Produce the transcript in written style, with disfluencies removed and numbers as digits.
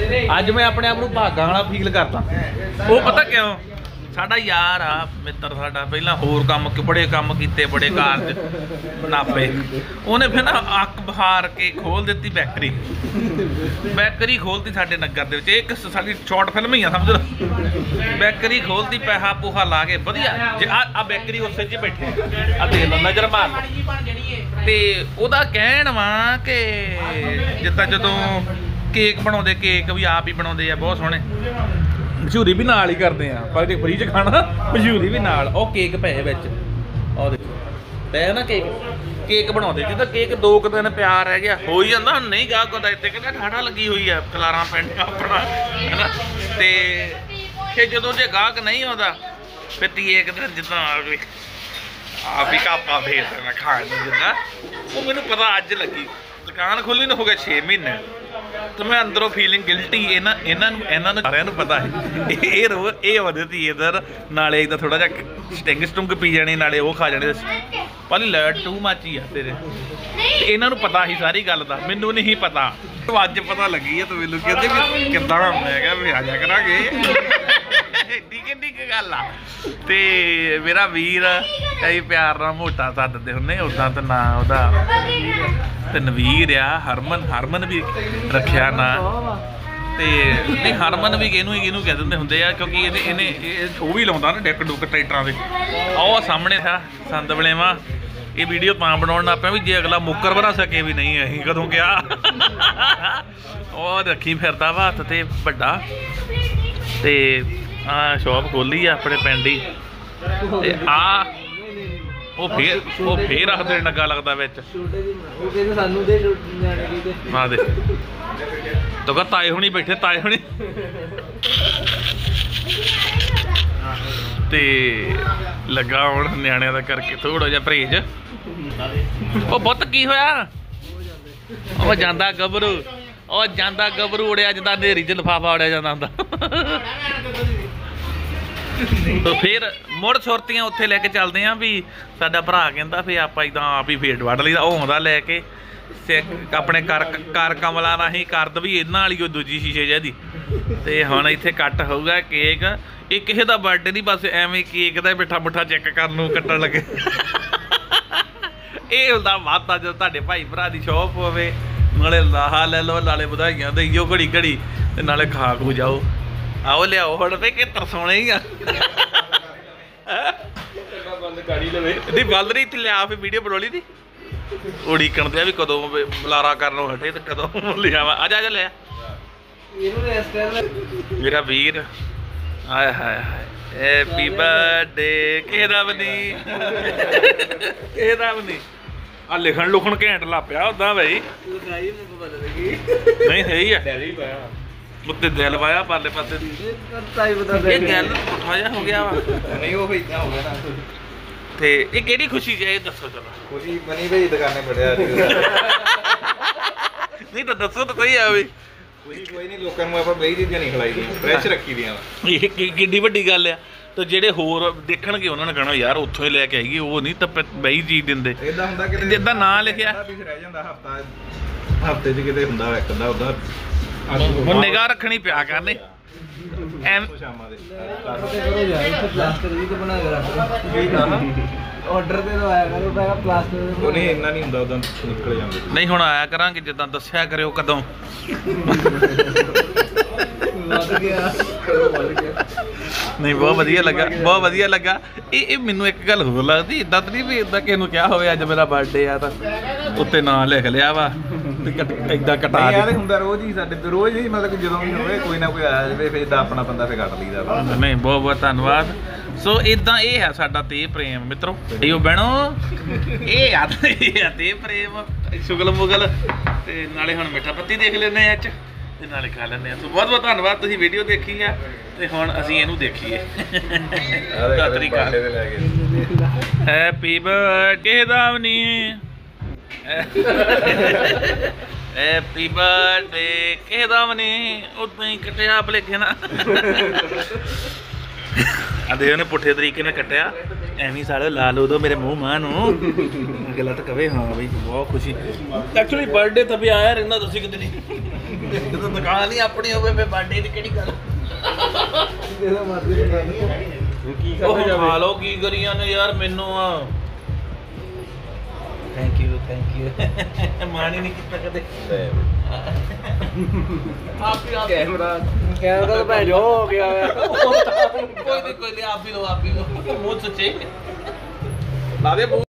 अज मैं अपने आप को भागा वाला फील करता। वो पता क्यों, साडा यार आ मित्र साडा पहला होर काम बड़े काम कीते, बड़े कारज नापे। उन्हें फिर ना अक बहार के खोल दी बैकरी, बैकरी खोलती साडे नगर दे विच। एक साडी शॉर्ट फिल्म ही आ समझ लो। बैकरी खोलती, पैसा पूहा ला के वधिया जे आ बैकरी उसे च बैठे आ देख लो, नज़र मार ते ओदा कहण वा कि जिद्दां जदों केक बनाउंदे, केक भी आप ही बनाउंदे आ बहुत सोहणे, मशहूरी भी नाल ही करते हैं पर जे फ्री च खाना मशहूरी भी नाल। ओ केक पे विच ओ देखो पे ना केक, केक बनाउंदे जिद्दां केक 2 दिन प्यार रह गया हो ही जांदा। नहीं गाहक होंदा इत्ते कहंदा ठाठा लगी हुई है खलारा पिंड अपना है ना। ते फिर जदों जे गाहक नहीं आउंदा फिर तीए एक दिन जिद्दां आप ही कापा फेर देना खाण नूं जिद्दां। वो मैनूं पता अज लगी, दुकान खुली नूं हो गए 6 महीने तो मैं अंदरों फीलिंग गिल्टी। इन्हां सारिਆਂ ਨੂੰ पता है ये रोज ये आउंदे सी इधर, नाले इधर थोड़ा जिहा स्टिंग स्टुंग पी जानी, नाले वो खा जाने। पर लैट टू मच ही आ तेरे, इन्हां ਨੂੰ पता ही सारी गल दा, मैनूं नहीं पता। तो अज पता लगी है तो मैनूं कहंदे भी किद्दां, मैं कहा भी आ जा करांगे एड्डी गल आ। ते मेरा वीर कई प्यार नाल मोटा सददे हुंदे, उदां तो ना उहदा तनवीर आ, हरमन भी रखिया ना। ते नहीं हरमन भी किहनूं कह दिंदे हुंदे आ, क्योंकि इहने वो भी लाउंदा ना डेक डुक ट्रैक्टरां दे। आओ सामने था संद बलेवा, ये वीडियो तां बनाउण लग पिया भी जे अगला मुक्कर बना सके भी नहीं असीं कदों क्या और रखी फिरदा वा हत्थ ते वड्डा। ते आ शॉप खोली आ अपने पिंड ही, ते आ वो फिर रखते नगा लगता बिच। हाँ दे तो कह ताए हुणी बैठे, ताए हुणी ते लगा हुण न्याणिਆਂ ਦਾ करके थोड़ा जिहा परहेज। वो बुत की होया, वो जांदा गबरू, ਉਹ ਜਾਂਦਾ ਗੱਭਰੂ ਉੜਿਆ ਜਿੱਦਾਂ ਹਨੇਰੀ 'ਚ ਲਿਫਾਫਾ ਉੜਿਆ ਜਾਂਦਾ ਹੁੰਦਾ। तो फिर मुड़ सुरतियां उत्थे लैके चलते हैं भी साडा भरा कहंदा फिर आप इदां आप ही फेट वड़ लईदा। ਉਹ आउंदा लैके अपने कर कमला ना ही करद भी इन्हां वाली दूजी शीशे ਜਿਹੀ। ਤੇ ਹੁਣ ਇੱਥੇ ਕੱਟ ਹੋਊਗਾ ਕੇਕ। ਇਹ ਕਿਸੇ ਦਾ ਬਰਥਡੇ ਨਹੀਂ, ਬਸ ਐਵੇਂ ਕੇਕ ਦਾ ਮਿੱਠਾ ਮੁੱਠਾ ਚੈੱਕ ਕਰਨ ਨੂੰ ਕੱਟਣ ਲੱਗੇ। ਇਹ ਹੁੰਦਾ ਵਾਧਾ ਜਦੋਂ ਤੁਹਾਡੇ ਭਾਈ ਭਰਾ ਦੀ ਸ਼ੌਪ ਹੋਵੇ, ਨਾਲੇ ਲਾਹਾ ਲੈ ਲਓ, ਨਾਲੇ ਵਧਾਈਆਂ ਦੇਈਓ ਘੜੀ ਘੜੀ, ਤੇ ਨਾਲੇ ਖਾ ਖੂ ਜਾਓ। आओ लियाओ हुण ते कि तरसोने ही दी बल नहीं इत्थे लिया फिर वीडियो बना ली थी उड़ीकण दिया भी कदों बुलारा करनों हटे ते कदों लिया। आजा आजा लिया मेरा वीर। हाय हाय हाय हैप्पी बर्थडे किहदा बनी किहदा बनी। आ लिखण लुखण घैंट ला पिया उदां भाई नहीं है ही है उत्ते दिल पाया परले पासे ये गल पुठा जिहा हो गया वा नहीं वो इदां हो गया ना। ते ये केड़ी खुशी जे दसो चलो। खुशी बनी भाई दुकाने पड़िया नहीं तो दसो तो सही आ भाई। कोई नहीं लोकां नूं आपां बही चीज़ां नहीं खिलाई दी, फ्रैश रखी दियां वा। ये किड्डी वड्डी गल आ। तो ਜਿਹੜੇ ਹੋਰ ਦੇਖਣਗੇ ਉਹਨਾਂ ਨੇ ਕਹਿਣਾ ਯਾਰ ਉੱਥੋਂ ਹੀ ਲੈ ਕੇ ਆਈਏ, ਉਹ ਨਹੀਂ ਤਾਂ ਬਈ ਚੀਜ਼ ਦਿੰਦੇ। ਇਦਾਂ ਹੁੰਦਾ ਕਿ ਜਿੱਦਾਂ ਨਾਂ ਲਿਖਿਆ ਰਹਿ ਜਾਂਦਾ ਹਫਤੇ 'ਚ ਕਿਤੇ ਹੁੰਦਾ ਇੱਕ ਅੱਧਾ ਉਹਦਾ। ਹੁਣ ਨਿਗਾਹ ਰੱਖਣੀ ਪਿਆ ਕਰਨੇ ਐਮ ਸ਼ਾਮਾਂ ਦੇ ਆਰਡਰ ਤੇ ਆਇਆ ਕਰੋ ਪਹਿਲਾਂ ਪਲਾਸਟਿਕ ਉਹ ਨਹੀਂ ਇੰਨਾ ਨਹੀਂ ਹੁੰਦਾ, ਉਦੋਂ ਨਿਕਲ ਜਾਂਦੇ। ਨਹੀਂ ਹੁਣ ਆਇਆ ਕਰਾਂਗੇ ਜਿੱਦਾਂ ਦੱਸਿਆ ਕਰਿਓ ਕਦੋਂ। नहीं बहुत वधिया लगा, बहुत वधिया लगा। ये मैनू एक गल होर लगदी इदां तो नहीं भी इदां किसी नूं क्या होवे अज मेरा बर्थडे आ तां उत्ते नाम लिख लिया वा इदां कटा यार हुंदा रोज़ ही साडे रोज़ ही मतलब कि जदों भी होवे कोई ना कोई आ जावे फिर इदां अपना बंदा फिर कट लईदा। नहीं बहुत बहुत धन्नवाद। सो इदां ये है साडा ते प्रेम मित्रों यो बहणो ये आ ते प्रेम शुगल मुगल ते नाले हुण मिठा पत्ती देख लैने अच ਤੇ ਨਾਲੇ ਖਾ ਲੈਂਦੇ ਆ। ਸੋ ਬਹੁਤ ਬਹੁਤ ਧੰਨਵਾਦ ਤੁਸੀਂ ਵੀਡੀਓ ਦੇਖੀ ਆ ਤੇ ਹੁਣ ਅਸੀਂ ਇਹਨੂੰ ਦੇਖੀਏ। ਹੈਪੀ ਬਰਥਡੇ ਦਾਵਨੀ हैप्पी बर्थडे कहदा मने उदां ही कटिया भलेखे ना आदे उन्हें पुठे तरीके ने कटिया एवं सारे ला लो दो मेरे मुँह मां नूं गलत कवे। हाँ बई बहुत खुशी एक्चुअली बर्थडे तभी आया रहना तुसीं किते नहीं ਜਦੋਂ ਦੁਕਾਨ ਨਹੀਂ ਆਪਣੀ ਹੋਵੇ ਫੇ ਬਾਡੇ ਦੀ ਕਿਹੜੀ ਗੱਲ ਜਿਹਦਾ ਮਰਜ਼ੀ ਕੀ ਉਹ ਕਰਨਾ ਖਾ ਲਓ ਕੀ ਕਰੀਆਂ ਨੇ ਯਾਰ ਮੈਨੂੰ ਆ ਥੈਂਕ ਯੂ ਮਾਣੀ ਨਹੀਂ ਕੀਤਾ ਕਦੇ ਆਪ ਹੀ ਕੈਮਰਾ ਤਾਂ ਭੈ ਜੋ ਹੋ ਗਿਆ ਕੋਈ ਨਹੀਂ ਆਪ ਹੀ ਲੋ ਮੂੰਹ ਸੱਚੇ ਲਾ ਦੇ